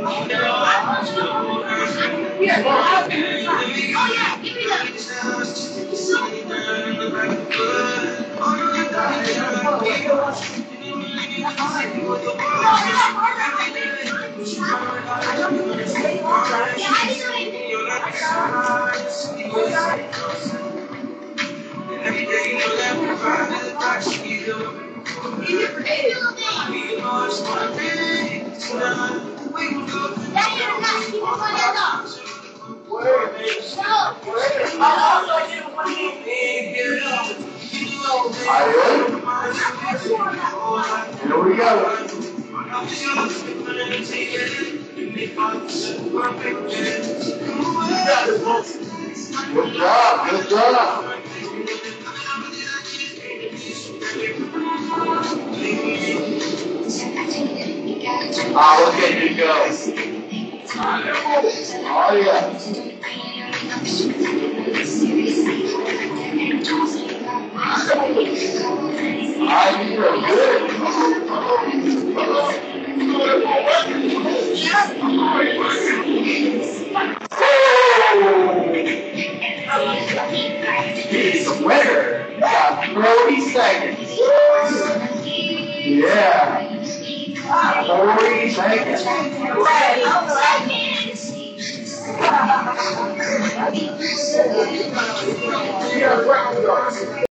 Here we go. Good job, good job. Look at you go. Oh, yeah. You're good. He's the winner. Got 30 seconds. Yeah. 40 seconds.